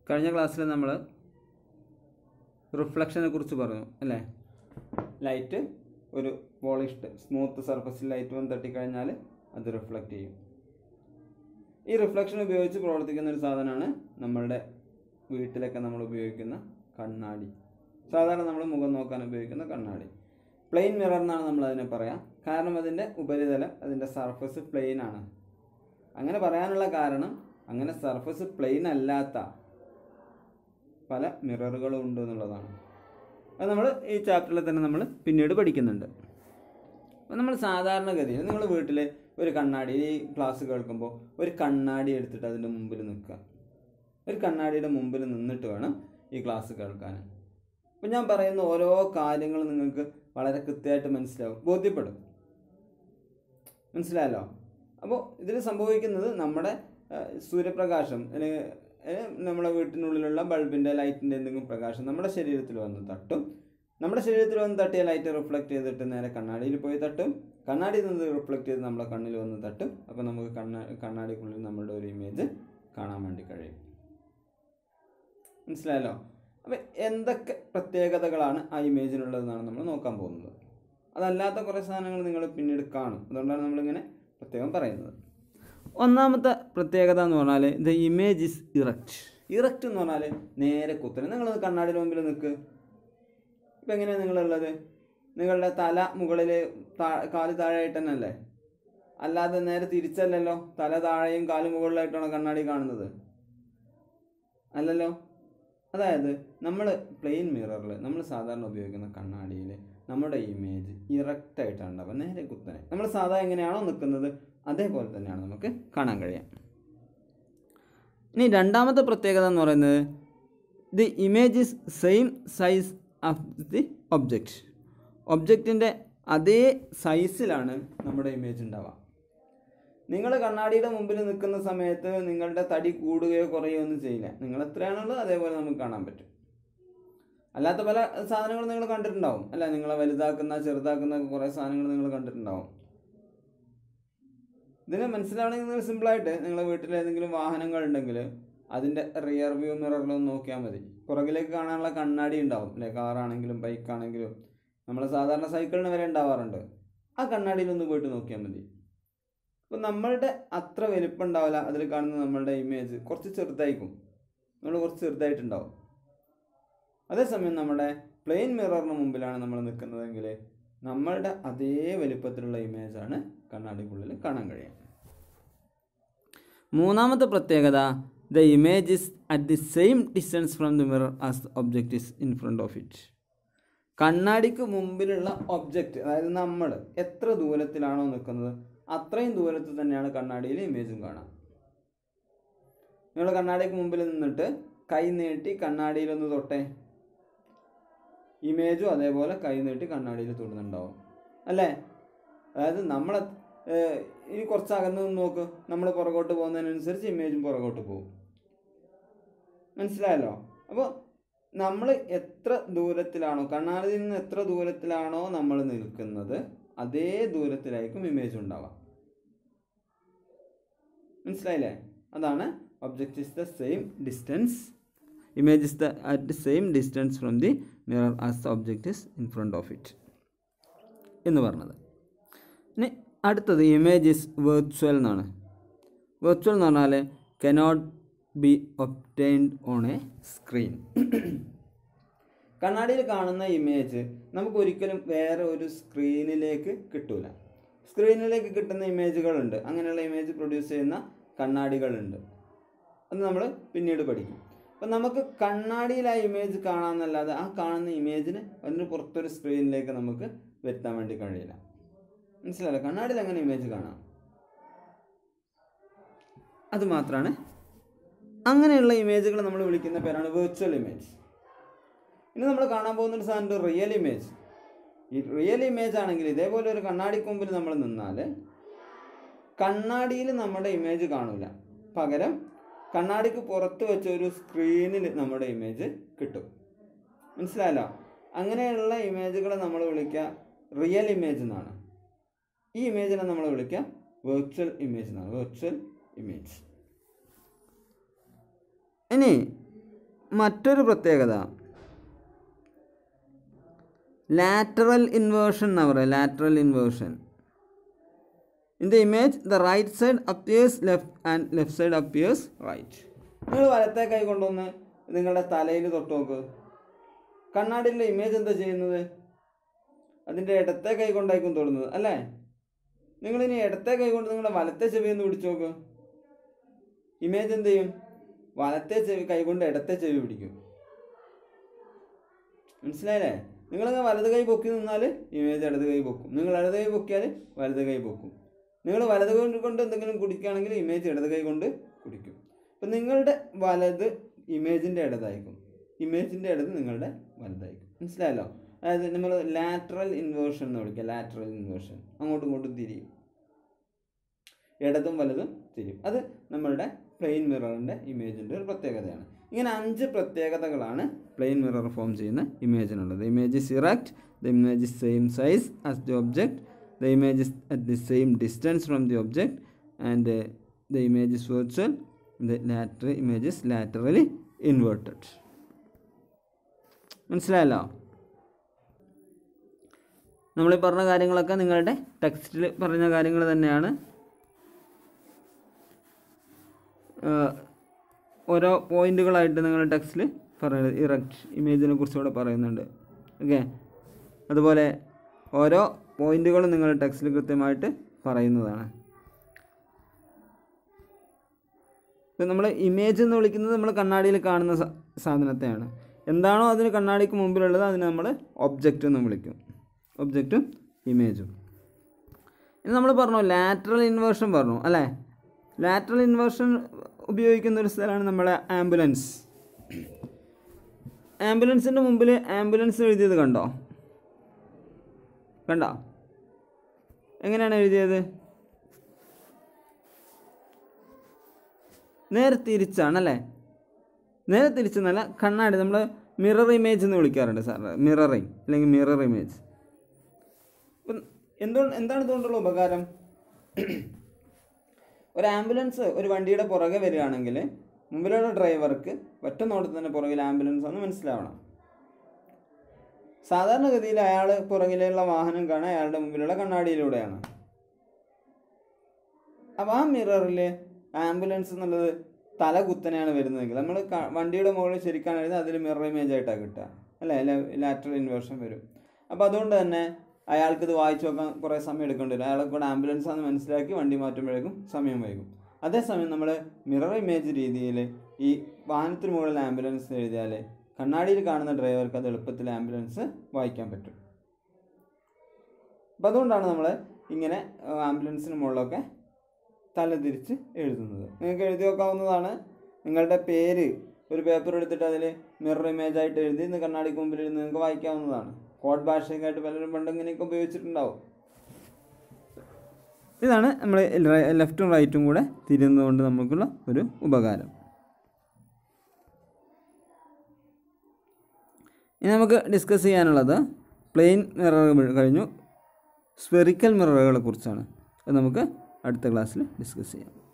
കഴിഞ്ഞ ക്ലാസ്സിൽ നമ്മൾ റിഫ്ലക്ഷനെ കുറിച്ച് പറഞ്ഞു അല്ലേ? ലൈറ്റ് ഒരു പോളിഷ്ഡ് സ്മൂത്ത് സർഫസിൽ ലൈറ്റ് വന്ന് തട്ടിക്കഴിഞ്ഞാൽ അത് റിഫ്ലക്റ്റ് ചെയ്യും. ഈ റിഫ്ലക്ഷൻ ഉപയോഗിച്ച് പ്രവർത്തിക്കുന്ന ഒരു സാധനമാണ് നമ്മളുടെ വീട്ടിലൊക്കെ നമ്മൾ ഉപയോഗിക്കുന്ന കണ്ണാടി. സാധാരണ നമ്മൾ മുഖം നോക്കാൻ ഉപയോഗിക്കുന്ന കണ്ണാടി. പ്ലെയിൻ മിറർ എന്നാണ് നമ്മളതിനെ പറയാം. കാരണം അതിൻ്റെ ഉപരിതലം, അതിൻ്റെ സർഫസ് പ്ലെയിൻ ആണ്. അങ്ങനെ പറയാനുള്ള കാരണം അങ്ങനെ സർഫസ് പ്ലെയിൻ അല്ലാത്ത പല മിററുകളും ഉണ്ട് എന്നുള്ളതാണ്. അത് നമ്മൾ ഈ ചാപ്റ്ററിൽ തന്നെ നമ്മൾ പിന്നീട് പഠിക്കുന്നുണ്ട്. അപ്പോൾ നമ്മൾ സാധാരണഗതിയിൽ നിങ്ങൾ വീട്ടിൽ ഒരു കണ്ണാടി, ഈ ക്ലാസ് കേൾക്കുമ്പോൾ ഒരു കണ്ണാടി എടുത്തിട്ട് അതിൻ്റെ മുമ്പിൽ നിൽക്കുക. ഒരു കണ്ണാടിയുടെ മുമ്പിൽ നിന്നിട്ട് വേണം ഈ ക്ലാസ് കേൾക്കാൻ. അപ്പോൾ ഞാൻ പറയുന്ന ഓരോ കാര്യങ്ങളും നിങ്ങൾക്ക് വളരെ കൃത്യമായിട്ട് മനസ്സിലാവും, ബോധ്യപ്പെടും. മനസ്സിലായല്ലോ? അപ്പോൾ ഇതിൽ സംഭവിക്കുന്നത് നമ്മുടെ സൂര്യപ്രകാശം അല്ലെങ്കിൽ നമ്മുടെ വീട്ടിനുള്ളിലുള്ള ബൾബിൻ്റെ ലൈറ്റിൻ്റെ എന്തെങ്കിലും പ്രകാശം നമ്മുടെ ശരീരത്തിൽ വന്ന് തട്ടും. നമ്മുടെ ശരീരത്തിൽ വന്ന് തട്ടിയ ലൈറ്റ് റിഫ്ലക്റ്റ് ചെയ്തിട്ട് നേരെ കണ്ണാടിയിൽ പോയി തട്ടും. കണ്ണാടിയിൽ നിന്ന് റിഫ്ലക്റ്റ് ചെയ്ത് നമ്മളെ കണ്ണിൽ വന്ന് തട്ടും. അപ്പോൾ നമുക്ക് കണ്ണാടിക്കുള്ളിൽ നമ്മളുടെ ഒരു ഇമേജ് കാണാൻ വേണ്ടി കഴിയും. മനസ്സിലായല്ലോ? അപ്പോൾ എന്തൊക്കെ പ്രത്യേകതകളാണ് ആ ഇമേജിനുള്ളതെന്നാണ് നമ്മൾ നോക്കാൻ പോകുന്നത്. അതല്ലാത്ത കുറേ സാധനങ്ങൾ നിങ്ങൾ പിന്നീട് കാണും. അതുകൊണ്ടാണ് നമ്മളിങ്ങനെ പ്രത്യേകം പറയുന്നത്. ഒന്നാമത്തെ പ്രത്യേകത എന്ന് പറഞ്ഞാൽ the image is erect. Erect എന്ന് പറഞ്ഞാൽ നേരെ കുത്തനെ. നിങ്ങളത് കണ്ണാടിയുടെ മുമ്പിൽ നിൽക്ക്. ഇപ്പം എങ്ങനെയാണ് നിങ്ങളുള്ളത്? നിങ്ങളുടെ തല മുകളിൽ, കാല് താഴെയായിട്ട് തന്നെ അല്ലേ? അല്ലാതെ നേരെ തിരിച്ചല്ലല്ലോ. തല താഴെയും കാല് മുകളിലായിട്ടാണോ കണ്ണാടി കാണുന്നത്? അല്ലല്ലോ. അതായത് നമ്മൾ പ്ലെയിൻ മിററിൽ, നമ്മൾ സാധാരണ ഉപയോഗിക്കുന്ന കണ്ണാടിയിൽ നമ്മുടെ ഇമേജ് ഇറക്റ്റായിട്ടാണ് ഉണ്ടാവുക, നേരെ കുത്തനെ. നമ്മൾ സാധാരണ എങ്ങനെയാണോ നിൽക്കുന്നത് അതേപോലെ തന്നെയാണ് നമുക്ക് കാണാൻ കഴിയുക. ഇനി രണ്ടാമത്തെ പ്രത്യേകത എന്ന് പറയുന്നത് the image is same size of the object. ഒബ്ജക്റ്റിൻ്റെ അതേ സൈസിലാണ് നമ്മുടെ ഇമേജ് ഉണ്ടാവുക. നിങ്ങൾ കണ്ണാടിയുടെ മുമ്പിൽ നിൽക്കുന്ന സമയത്ത് നിങ്ങളുടെ തടി കൂടുകയോ കുറയുകയോ ഒന്നും ചെയ്യില്ല. നിങ്ങൾ എത്രയാണുള്ളത് അതേപോലെ നമുക്ക് കാണാൻ പറ്റും. അല്ലാത്ത പല സാധനങ്ങളും നിങ്ങൾ കണ്ടിട്ടുണ്ടാവും അല്ല? നിങ്ങളെ വലുതാക്കുന്ന, ചെറുതാക്കുന്ന കുറേ സാധനങ്ങൾ നിങ്ങൾ കണ്ടിട്ടുണ്ടാവും. ഇതിനെ മനസ്സിലാവണമെങ്കിൽ നിങ്ങൾ സിമ്പിളായിട്ട് നിങ്ങളുടെ വീട്ടിൽ ഏതെങ്കിലും വാഹനങ്ങൾ ഉണ്ടെങ്കിൽ അതിൻ്റെ റിയർ വ്യൂ മിററിലൊന്ന് നോക്കിയാൽ മതി. പുറകിലേക്ക് കാണാനുള്ള കണ്ണാടി ഉണ്ടാവും അല്ലേ? കാറാണെങ്കിലും ബൈക്കാണെങ്കിലും നമ്മൾ സാധാരണ സൈക്കിളിന് വരെ ഉണ്ടാവാറുണ്ട്. ആ കണ്ണാടിയിലൊന്ന് പോയിട്ട് നോക്കിയാൽ മതി. അപ്പോൾ നമ്മളുടെ അത്ര വലിപ്പം ഉണ്ടാവില്ല അതിൽ കാണുന്ന നമ്മളുടെ ഇമേജ്. കുറച്ച് ചെറുതായിരിക്കും, നമ്മൾ കുറച്ച് ചെറുതായിട്ടുണ്ടാവും. അതേസമയം നമ്മുടെ പ്ലെയിൻ മിററിന് മുമ്പിലാണ് നമ്മൾ നിൽക്കുന്നതെങ്കിൽ നമ്മളുടെ അതേ വലിപ്പത്തിലുള്ള ഇമേജാണ് കണ്ണാടിക്കുള്ളിൽ കാണാൻ കഴിയുക. മൂന്നാമത്തെ പ്രത്യേകത the image is at the same distance from the mirror as the object is in front of it. കണ്ണാടിക്ക് മുമ്പിലുള്ള ഒബ്ജക്റ്റ്, അതായത് നമ്മൾ എത്ര ദൂരത്തിലാണോ നിൽക്കുന്നത് അത്രയും ദൂരത്തിൽ തന്നെയാണ് കണ്ണാടിയിൽ ഇമേജും കാണാം. നിങ്ങൾ കണ്ണാടിക്ക് മുമ്പിൽ നിന്നിട്ട് കൈ നീട്ടി കണ്ണാടിയിലൊന്ന് തൊട്ടേ, ഇമേജും അതേപോലെ കൈ നീട്ടി കണ്ണാടിയിൽ തൊടുന്നുണ്ടാവും അല്ലേ? അതായത് നമ്മൾ ഇനി കുറച്ച് അകന്ന് നിന്ന് നോക്ക്, നമ്മൾ പുറകോട്ട് പോകുന്നതിനനുസരിച്ച് ഇമേജും പുറകോട്ട് പോകും. മനസ്സിലായല്ലോ? അപ്പോൾ നമ്മൾ എത്ര ദൂരത്തിലാണോ, കണ്ണാടിയിൽ നിന്ന് എത്ര ദൂരത്തിലാണോ നമ്മൾ നിൽക്കുന്നത് അതേ ദൂരത്തിലായിരിക്കും ഇമേജ് ഉണ്ടാവുക. മനസ്സിലായില്ലേ? അതാണ് object is the same distance, image is the at the same distance from the mirror as the object is in front of it എന്ന് പറഞ്ഞത്. ഇനി അടുത്തത് ഇമേജ് ഇസ് വെർച്വൽ എന്നാണ്. വെർച്വൽ എന്ന് പറഞ്ഞാൽ cannot be obtained on a screen. കണ്ണാടിയിൽ കാണുന്ന image നമുക്ക് ഒരിക്കലും വേറെ ഒരു സ്ക്രീനിലേക്ക് കിട്ടൂല. സ്ക്രീനിലേക്ക് കിട്ടുന്ന ഇമേജുകളുണ്ട്, അങ്ങനെയുള്ള ഇമേജ് പ്രൊഡ്യൂസ് ചെയ്യുന്ന കണ്ണാടികളുണ്ട്. അത് നമ്മൾ പിന്നീട് പഠിക്കും. അപ്പം നമുക്ക് കണ്ണാടിയിൽ ആ ഇമേജ് കാണാമെന്നല്ലാതെ ആ കാണുന്ന ഇമേജിന് അതിന് പുറത്തൊരു സ്ക്രീനിലേക്ക് നമുക്ക് വരുത്താൻ വേണ്ടി കഴിയില്ല. മനസ്സിലായല്ലോ? കണ്ണാടിയിൽ അങ്ങനെ ഇമേജ് കാണാം. അത് മാത്രമാണ് അങ്ങനെയുള്ള ഇമേജുകൾ നമ്മൾ വിളിക്കുന്ന പേരാണ് വെർച്വൽ ഇമേജ്. ഇനി നമ്മൾ കാണാൻ പോകുന്നൊരു സാധനം റിയൽ ഇമേജ്. ഈ റിയൽ ഇമേജ് ആണെങ്കിൽ ഇതേപോലെ ഒരു കണ്ണാടിക്ക് മുമ്പിൽ നമ്മൾ നിന്നാൽ കണ്ണാടിയിൽ നമ്മുടെ ഇമേജ് കാണില്ല, പകരം കണ്ണാടിക്ക് പുറത്ത് വെച്ച ഒരു സ്ക്രീനിൽ നമ്മുടെ ഇമേജ് കിട്ടും. മനസ്സിലായല്ലോ? അങ്ങനെയുള്ള ഇമേജുകളെ നമ്മൾ വിളിക്കുക റിയൽ ഇമേജ് എന്നാണ്. ഈ ഇമേജിനെ നമ്മൾ വിളിക്കുക വെർച്വൽ ഇമേജ് എന്നാണ്. Virtual image. ഇനി മറ്റൊരു പ്രത്യേകത ലാറ്ററൽ ഇൻവേർഷൻ എന്നാ പറയുക. Lateral inversion. In the image the right side appears left and left side appears right. നിങ്ങൾ വലത്തെ കൈ കൊണ്ടുവന്ന് നിങ്ങളുടെ തലയിൽ തൊട്ട് നോക്ക്. കണ്ണാടിയിലെ ഇമേജ് എന്താ ചെയ്യുന്നത്? അതിൻ്റെ ഇടത്തെ കൈ കൊണ്ടായിരിക്കും തൊടുന്നത് അല്ലേ? നിങ്ങളിനി ഇടത്തെ കൈ കൊണ്ട് നിങ്ങളുടെ വലത്തെ ചെവി ഒന്ന് പിടിച്ചു നോക്ക്. ഇമേജ് എന്ത് ചെയ്യും? വലത്തെ ചെവി കൈ കൊണ്ട് ഇടത്തെ ചെവി പിടിക്കും. മനസ്സിലായില്ലേ? നിങ്ങളിങ്ങനെ വലത് കൈ പൊക്കി നിന്നാൽ ഇമേജ് ഇടത് കൈ പൊക്കും. നിങ്ങൾ ഇടത് കൈ പൊക്കിയാൽ വലത് കൈ പൊക്കും. നിങ്ങൾ വലത് കൈ കൊണ്ട് എന്തെങ്കിലും കുടിക്കുകയാണെങ്കിൽ ഇമേജ് ഇടത് കൈ കൊണ്ട് കുടിക്കും. അപ്പം നിങ്ങളുടെ വലത് ഇമേജിൻ്റെ ഇടതായിരിക്കും, ഇമേജിൻ്റെ ഇടത് നിങ്ങളുടെ വലതായിരിക്കും. മനസ്സിലായല്ലോ? അതായത് നമ്മൾ ലാറ്ററൽ ഇൻവേർഷൻ എന്ന് വിളിക്കുക. Lateral inversion. അങ്ങോട്ടും ഇങ്ങോട്ടും തിരിയും, ഇടതും വലതും തിരിയും. അത് നമ്മളുടെ പ്ലെയിൻ മിററിൻ്റെ ഇമേജിൻ്റെ ഒരു പ്രത്യേകതയാണ്. ഇങ്ങനെ 5 പ്രത്യേകതകളാണ് പ്ലെയിൻ മിറർ ഫോം ചെയ്യുന്ന ഇമേജിനുള്ളത്. The image is erect, the image is same size as the object, the image is at the same distance from the object and the image is virtual, the lateral image is laterally inverted. മനസ്സിലായല്ലോ? നമ്മൾ ഈ പറഞ്ഞ കാര്യങ്ങളൊക്കെ നിങ്ങളുടെ ടെക്സ്റ്റിൽ പറഞ്ഞ കാര്യങ്ങൾ തന്നെയാണ്. ഓരോ പോയിന്റുകളായിട്ട് നിങ്ങളുടെ ടെക്സ്റ്റിൽ പറയുന്നത് ഇറക്റ്റ് ഇമേജിനെ കുറിച്ച് ഇവിടെ പറയുന്നുണ്ട്. ഓക്കെ, അതുപോലെ ഓരോ പോയിന്റുകളും നിങ്ങളുടെ ടെക്സ്റ്റിൽ കൃത്യമായിട്ട് പറയുന്നതാണ്. ഇപ്പം നമ്മൾ ഇമേജ് എന്ന് വിളിക്കുന്നത് നമ്മൾ കണ്ണാടിയിൽ കാണുന്ന സാധനത്തെയാണ്. എന്താണോ അതിന് കണ്ണാടിക്ക് മുമ്പിലുള്ളത് അതിന് നമ്മൾ ഒബ്ജക്റ്റ് എന്ന് വിളിക്കും. ഒബ്ജക്റ്റും ഇമേജും. ഇനി നമ്മൾ പറഞ്ഞു ലാറ്ററൽ ഇൻവേർഷൻ പറഞ്ഞു അല്ലേ? ലാറ്ററൽ ഇൻവേർഷൻ ഉപയോഗിക്കുന്ന ഒരു സ്ഥലമാണ് നമ്മളെ ആംബുലൻസ്. ആംബുലൻസിൻ്റെ മുമ്പിൽ ആംബുലൻസ് എഴുതിയത് കണ്ടോ? കണ്ടോ? എങ്ങനെയാണ് എഴുതിയത്? നേരെ തിരിച്ചാണല്ലേ? നേരെ തിരിച്ചെന്നല്ല, കണ്ണാടി നമ്മൾ മിറർ ഇമേജ് എന്ന് വിളിക്കാറുണ്ട് സാർ. മിററിങ് അല്ലെങ്കിൽ മിറർ ഇമേജ്. അപ്പം എന്താണ് ഇതുകൊണ്ടുള്ള ഉപകാരം? ഒരു ആംബുലൻസ് ഒരു വണ്ടിയുടെ പുറകെ വരികയാണെങ്കിൽ മുമ്പിലുള്ള ഡ്രൈവർക്ക് ഒറ്റ നോട്ടത്തിൽ തന്നെ പുറകിൽ ആംബുലൻസ് ആണെന്ന് മനസ്സിലാവണം. സാധാരണഗതിയിൽ അയാൾ പുറകിലുള്ള വാഹനം കാണാൻ അയാളുടെ മുമ്പിലുള്ള കണ്ണാടിയിലൂടെയാണ്. അപ്പോൾ ആ മിററിൽ ആംബുലൻസ് എന്നുള്ളത് തല കുത്തനെയാണ് വരുന്നതെങ്കിൽ നമ്മൾ വണ്ടിയുടെ മുകളിൽ ശരിക്കാണ് എഴുതുന്നത്, അതിൽ മിറർ ഇമേജ് ആയിട്ടാണ് കിട്ടുക അല്ലേ? ലാറ്ററൽ ഇൻവേർഷൻ വരും. അപ്പോൾ അതുകൊണ്ട് തന്നെ അയാൾക്കിത് വായിച്ചു നോക്കാൻ കുറേ സമയം എടുക്കേണ്ടി വരും. അയാളെ കൂടെ ആംബുലൻസ് ആണെന്ന് മനസ്സിലാക്കി വണ്ടി മാറ്റുമ്പോഴേക്കും സമയം വൈകും. അതേസമയം നമ്മൾ മിറർ ഇമേജ് രീതിയിൽ ഈ വാഹനത്തിന് മുകളിൽ ആംബുലൻസ് എഴുതിയാൽ കണ്ണാടിയിൽ കാണുന്ന ഡ്രൈവർക്ക് അത് എളുപ്പത്തിൽ ആംബുലൻസ് വായിക്കാൻ പറ്റും. അപ്പം അതുകൊണ്ടാണ് നമ്മൾ ഇങ്ങനെ ആംബുലൻസിന് മുകളിലൊക്കെ തലതിരിച്ച് എഴുതുന്നത്. നിങ്ങൾക്ക് എഴുതി നോക്കാവുന്നതാണ്. നിങ്ങളുടെ പേര് ഒരു പേപ്പർ എടുത്തിട്ട് അതിൽ മിറർ ഇമേജ് ആയിട്ട് എഴുതി ഇന്ന് കണ്ണാടിക്ക് മുമ്പിൽ എഴുതി നിങ്ങൾക്ക് വായിക്കാവുന്നതാണ്. കോഡ് ഭാഷയൊക്കെയായിട്ട് പലരും പണ്ട് ഇങ്ങനെയൊക്കെ ഉപയോഗിച്ചിട്ടുണ്ടാവും. ഇതാണ് നമ്മൾ ലെഫ്റ്റും റൈറ്റും കൂടെ തിരിയുന്നതുകൊണ്ട് നമുക്കുള്ള ഒരു ഉപകാരം. ഇനി നമുക്ക് ഡിസ്കസ് ചെയ്യാനുള്ളത് പ്ലെയിൻ മിററുകൾ കഴിഞ്ഞു, സ്ഫെറിക്കൽ മിററുകളെ കുറിച്ചാണ്. അത് നമുക്ക് അടുത്ത ക്ലാസ്സിൽ ഡിസ്കസ് ചെയ്യാം.